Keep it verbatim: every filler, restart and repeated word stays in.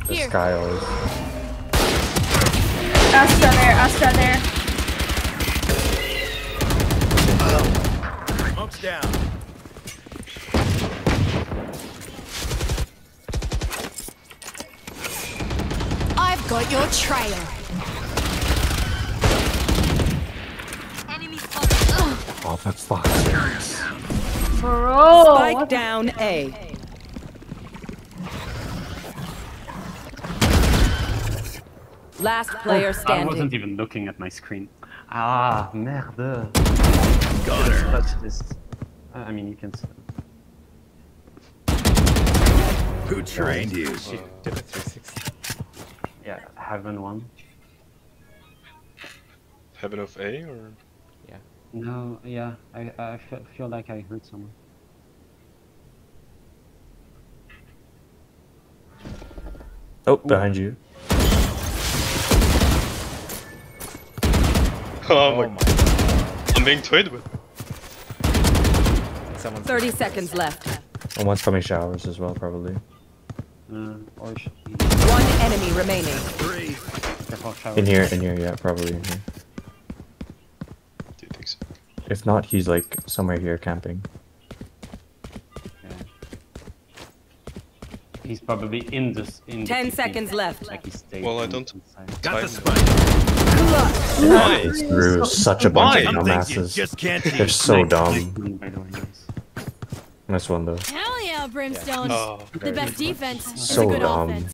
The Here. sky always. Astra there, Astra there. Smoke's down. I've got your trail. Enemy spotted. Oh, that's fucking serious. Bro, Spike what? down A. Last player I standing. wasn't even looking at my screen. Ah, merde. Got her. Touch this. Uh, I mean, you can. Who trained you? She did a three sixty. Yeah, heaven one. Heaven of A or? No, yeah, I I feel, feel like I heard someone. Oh, behind you. Oh, my god. I'm being toyed with. Someone's thirty seconds left. And one's coming showers as well, probably. Uh, or should he... One enemy remaining. Three. Careful, shower. In here, in here, yeah, probably in here. Do you think so? If not, he's like somewhere here camping. Yeah. He's probably in this. In Ten the seconds left. Like he stayed Well, I in- don't- inside. Got the Spike. spike. Why? It's through such a bunch Why? of Some things you dumbasses. just can't They're teach. so dumb. Mm, By the way, yes. Nice one though. Hell yeah, Brimstone. Oh. The best defense is a So good dumb. offense.